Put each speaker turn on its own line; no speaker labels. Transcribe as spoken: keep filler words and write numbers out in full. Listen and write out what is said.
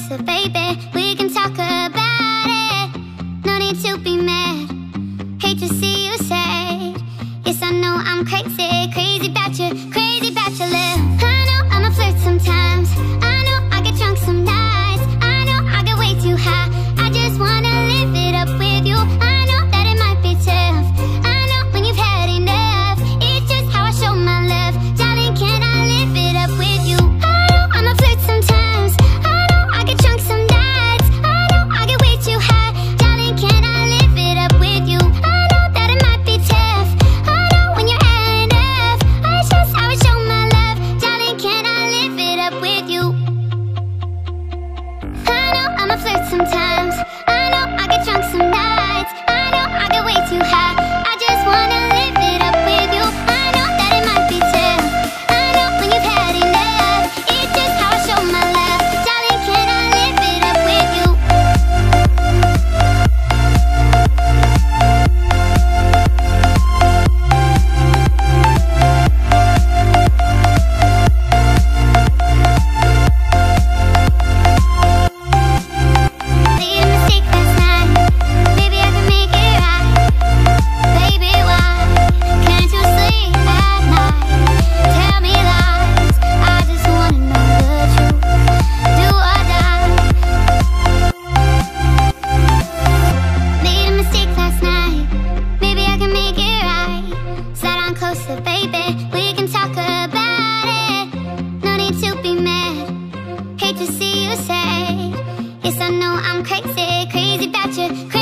closer, baby. We can talk about it. No need to be mad. Hate to see you sad. Yes, I know I'm crazy, crazy about you, crazy about your love. I know I'm a flirt sometimes. I know I get drunk some nights. I know I get way too high. I just wanna live it up with you. I know that it might be tough. I know when you've had enough. It's just how I show my love. Darling, can I live it up with you? I know I'm a flirt sometimes. I know I get drunk some nights. I know I get way too high. Darling, can I live it up with you? I know that it might be tough. I know when you're had enough. It's just how I show my love. Darling, can I live it up with you? I know I'm a flirt sometimes. I know I get drunk some nights. I know I get way too high. I just wanna live it up with you. I know that it might be tough. I know when you've had enough. It's just how I show my love. Darling, can I live it up with you? Made a mistake last night. Maybe I can make it right. Baby, why can't you sleep at night? Tell me lies. I just wanna know the truth. Do or die. Made a mistake last night. Maybe I can make it right. Slide on closer, baby. We can talk about it. No need to be mad. Hate to see you sad. Yes, I know I'm crazy, crazy about you, crazy